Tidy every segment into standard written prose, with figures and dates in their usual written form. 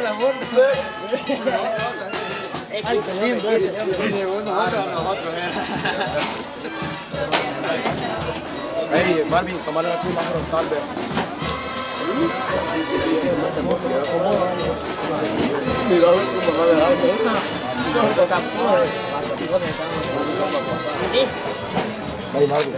la foto. Ay, qué lindo ese. Nosotros Hey, Marvin, tomar la pluma frontal, ve. Mira, cómo va a dejar, Hey, Marvin.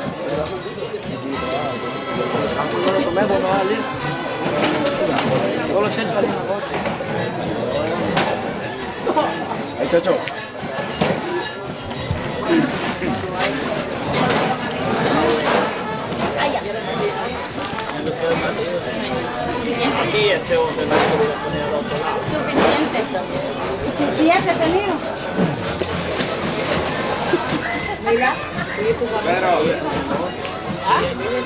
Hey, Chocho. aquí este hombre no se lo poner al otro lado. Suficiente. Suficiente tenido. Mira. Pero... ¿Ah?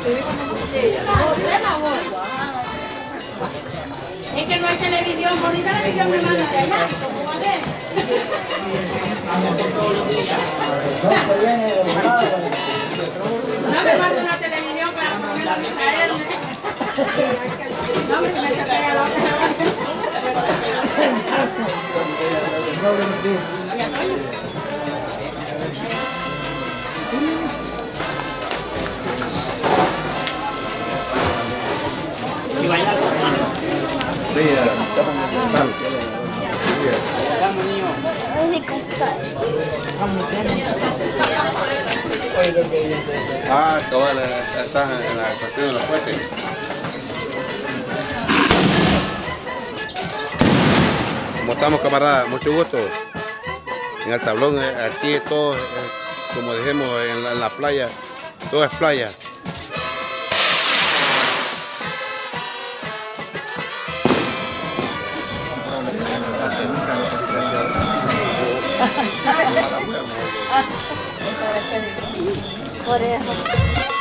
Es que no hay televisión, bonita televisión me manda de allá, como va a ver. No me manda una televisión para ponerla de caer. No, me echa a la otra. Y bailar con la mano. Vamos, niño. Ah, todas están en la cuestión de los puentes. ¿Cómo estamos, camaradas? Mucho gusto. En el tablón, aquí todo, como dijimos, en la playa, todo es playa. Por eso.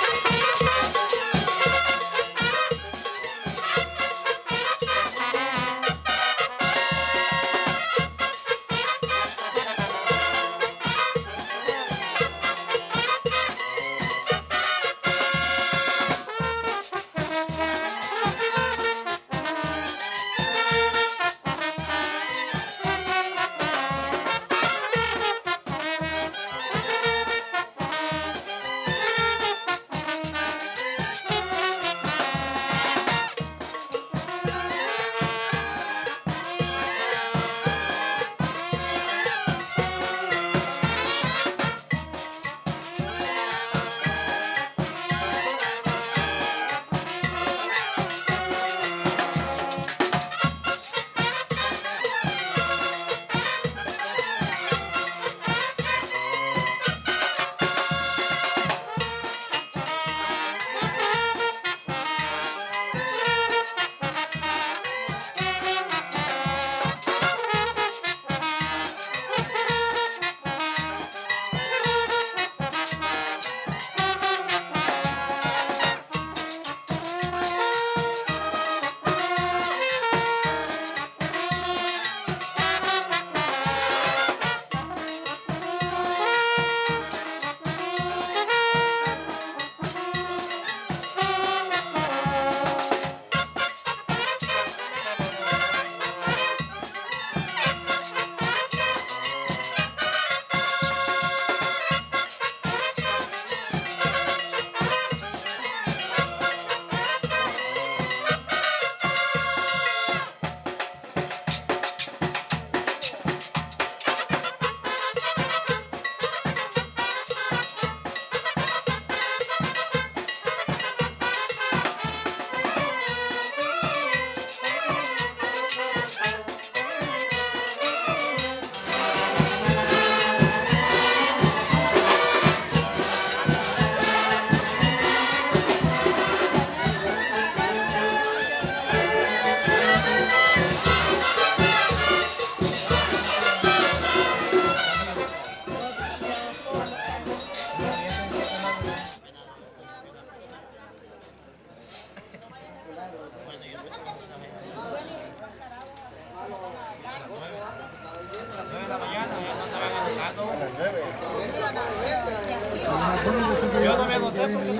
Yo no me anoté porque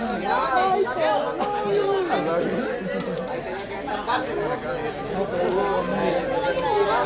no.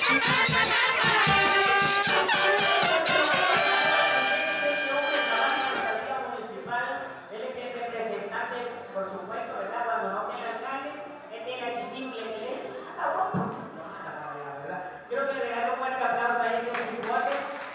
Él es el representante, por supuesto, ¿verdad? Cuando no tenga alcalde, él tiene a Chichín y el derecho. Creo que le regaló un fuerte aplauso a él con su bote.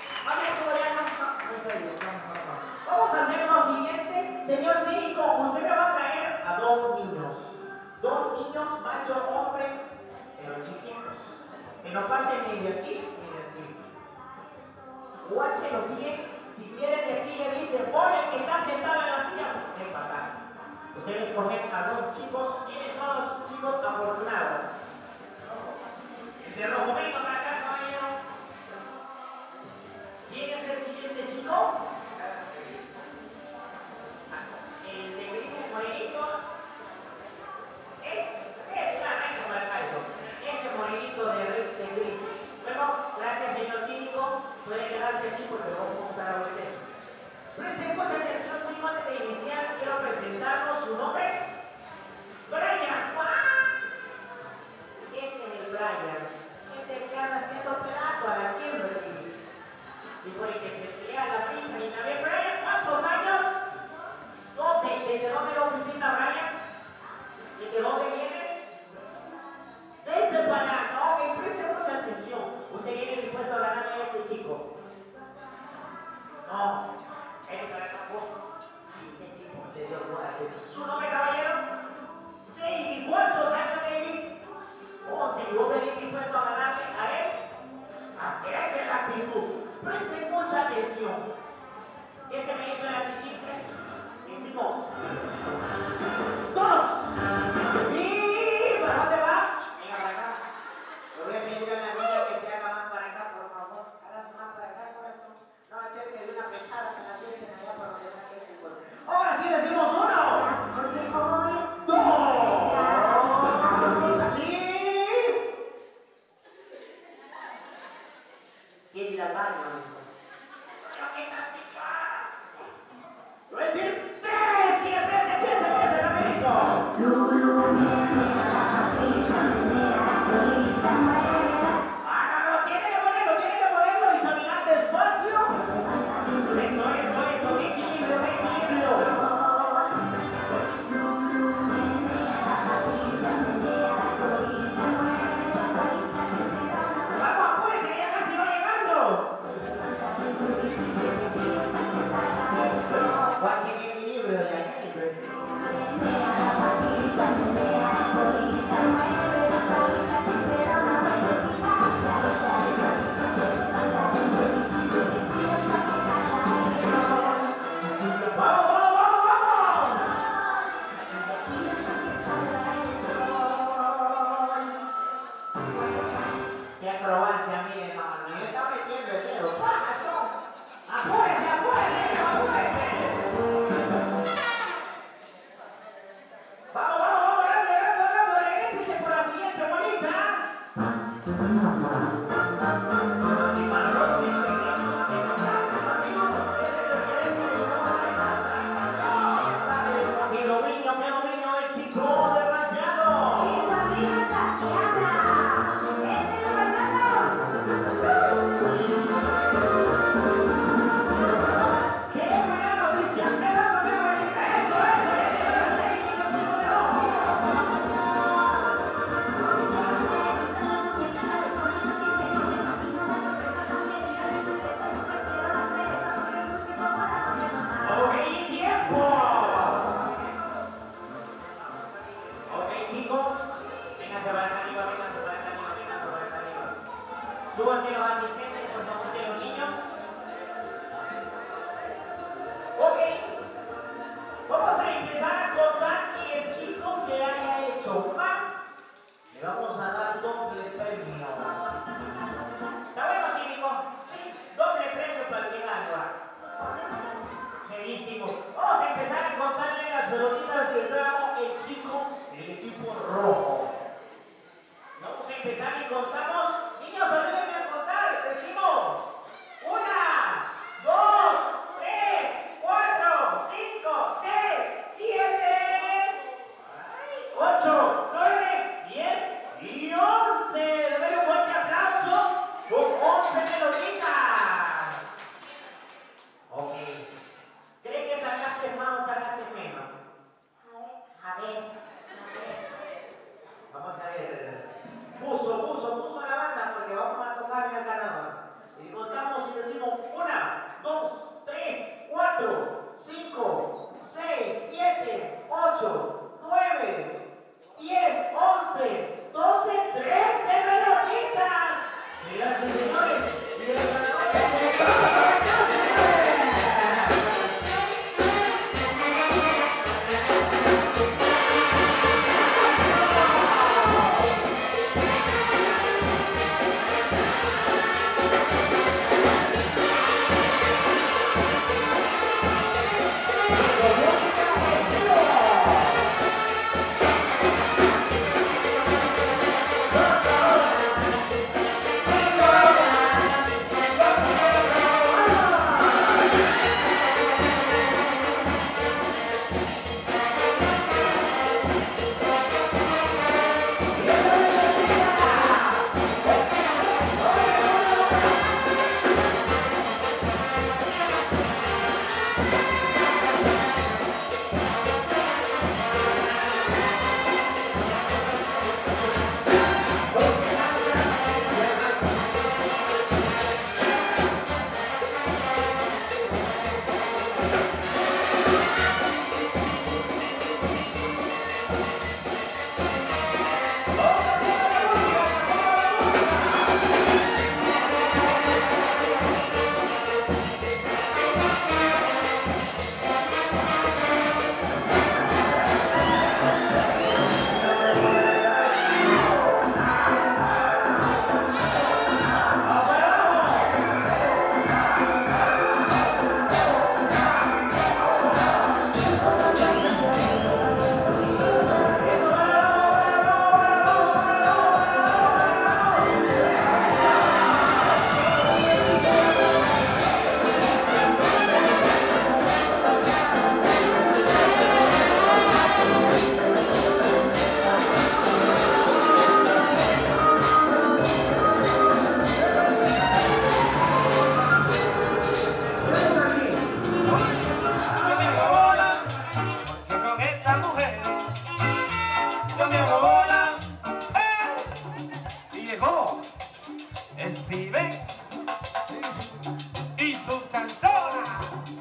Vamos a hacer lo siguiente. Señor cívico, usted me va a traer a dos niños. Dos niños, macho, hombre, pero chiquitos. Que no pasen ni de aquí ni de aquí. Guáchelo bien. Si viene de aquí le dice, pon el que está sentado en la silla, ven para acá. Ustedes escogen a dos chicos. ¿Quiénes son los chicos afortunados? El de rojo, venga para acá, caballero. ¿Quién es el siguiente chico? El de gris, el morenito. Ese morenito de gris. Bueno, gracias, señor cívico. Puede quedarse aquí porque vamos a montar a usted. Presten mucha atención, chicos, antes de iniciar, quiero presentarnos su nombre. Brian. Este es el Brian. Este es el que anda haciendo pedazo a la Kimberly. Y por el que se pelea a la prima y también. Brian, ¿cuántos años? 12. ¿Desde dónde lo visita Brian? ¿Desde dónde viene? Desde Panamá. Ok, presten mucha atención. ¿Usted viene dispuesto a ganarle a este chico? No. Él para acá. ¿Su nombre, caballero? David. ¿Cuántos años, David? 11. ¿Y vos venís dispuesto a ganarle a él? Esa es la actitud. Presten mucha atención. ¿Qué se me hizo en la chichifre? Hicimos 2. ¿Y para dónde va? Venga para acá. Le voy a pedir a la niña que se haga más para acá, por favor. Hágase más para acá, corazón. No acerque de una pesada que la tienen allá por donde está el fútbol. Ahora sí decimos 1. 2. Sí. ¿Quién ir al baño, amigo? Pero que está picada. Voy a decir 3. Y empieza, rapidito. Hágalo, tiene que ponerlo y caminar despacio. Eso, equilibrio. Vamos, apúrese, ya casi va llegando. Guachen equilibrio de ahí. ¡Vamos! ¡Qué acrobacia, miren, mamá! Me está metiendo el dedo. ¡Apúrese! ¡Vamos! ¡Rápido! ¡Regrésese por la siguiente bolita! ¡Qué dominio el chico de Rayado! ¡Qué buena noticia! ¡Eso! ¡Ok, tiempo! Ok, chicos, vénganse para acá arriba. Súbanse los asistentes, por favor, de los niños. Ok, vamos a empezar a contar y el chico que haya hecho más, le vamos a dar doble premio. ¿Está bueno, cívico? Sí, doble premio para el que gana. Serísimo. Vamos a empezar a contarle las pelotitas que trajo el chico del equipo rojo. Vamos a empezar y contamos. Niños, ayúdenme a contar. Decimos 1, 2, 3, 4, 5, 6, 7, 8, 9, 10 y 11. Steven y su chanchona.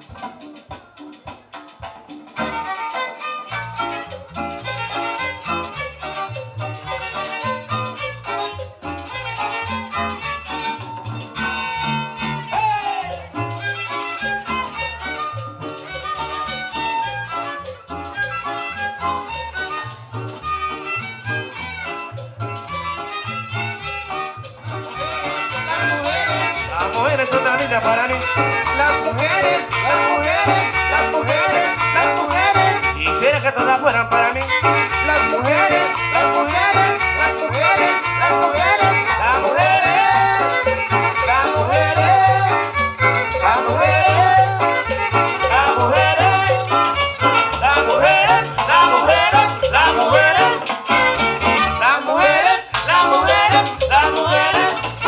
Las mujeres son tan lindas para mí. Las mujeres, las mujeres, las mujeres, las mujeres. Quisiera que todas fueran para mí. Las mujeres, las mujeres, las mujeres, las mujeres, las mujeres, las mujeres, las mujeres, las mujeres, las mujeres, las mujeres, las mujeres, las mujeres, las mujeres, las mujeres.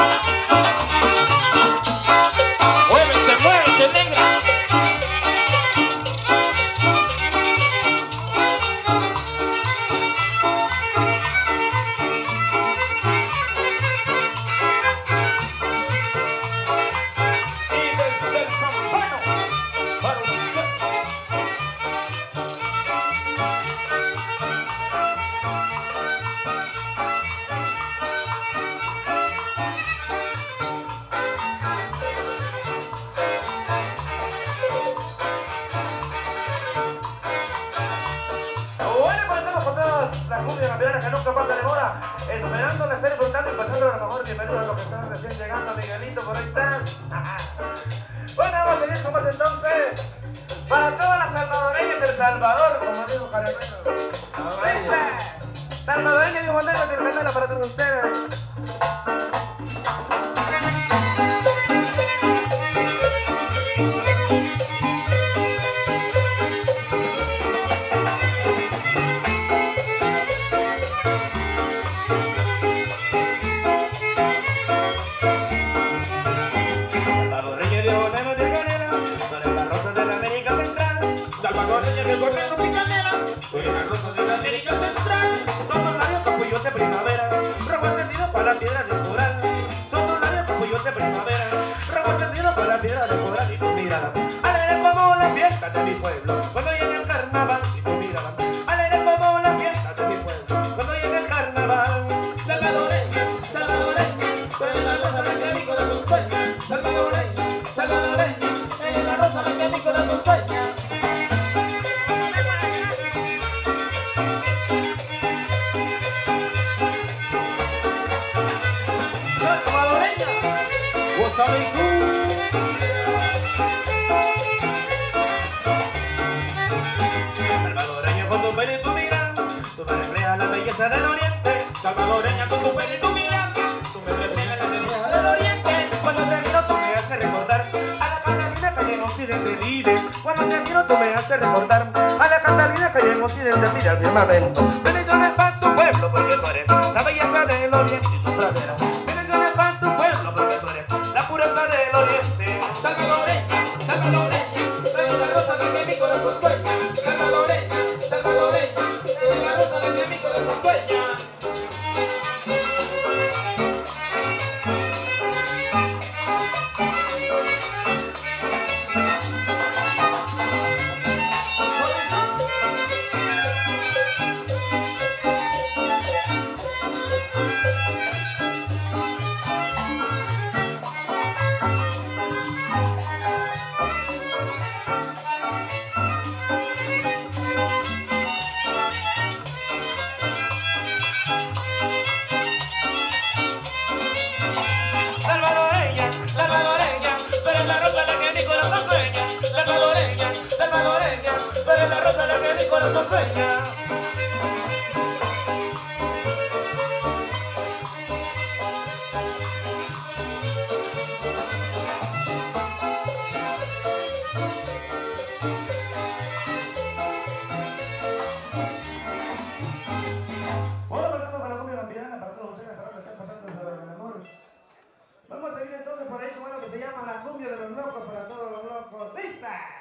La cumbia campeona que nunca pasa de hora, esperando la estar disfrutando y pasando lo mejor. Bienvenidos a los que están recién llegando. Miguelito, por ahí estás. Bueno, vamos a seguir con más entonces. Para todas las salvadoreñas del Salvador, como dijo Caramelo. Salvadoreña y Guanero del canal para todos ustedes. Salvadoreña de Borneo y Canela, soy la rosa de la América Central. Somos varios capullos de primavera, rojo encendido para la piedra de coral. Somos varios capullos de primavera, rojo encendido para la piedra de coral. Y tu mirada, alegre como la fiesta de mi pueblo, cuando llega el carnaval. Y tu mirada, alegre como la fiesta de mi pueblo, cuando llega el carnaval. Salvadoreña, salvadoreña, soy la rosa de que mi corazón sueña. Salvadoreña, salvadoreña, es la rosa de que mi corazón sueña. Salvadoreña con tu pelo y tu mirada, tú me reflejas la belleza del oriente. Salvadoreña con tu pelo y tu mirada, tú me reflejas la belleza del oriente. Cuando te miro tú me haces recordar a la Catalina que en Occidente vive. Cuando te miro tú me haces recordar a la Catalina que en Occidente vive al firmamento. Bendiciones para tu pueblo porque tú eres la belleza del oriente y tu pradera. Bendiciones para tu pueblo porque tú eres la pureza del oriente. Salvadoreña, salvadoreña, soy la rosa de que mi corazón sueña. Salvadoreña, salvadoreña, soy la rosa de que mi corazón sueña. Salvadoreña, salvadoreña, pero es la rosa la que mi corazón sueña. Salvadoreña, salvadoreña, pero es la rosa la que mi corazón sueña. Bueno, volvemos a la cumbia campeana para todos ustedes, para que estén pasando lo mejor. Vamos a seguir entonces por ahí con algo que se llama la cumbia de los locos para todos los locos. ¡Lisa!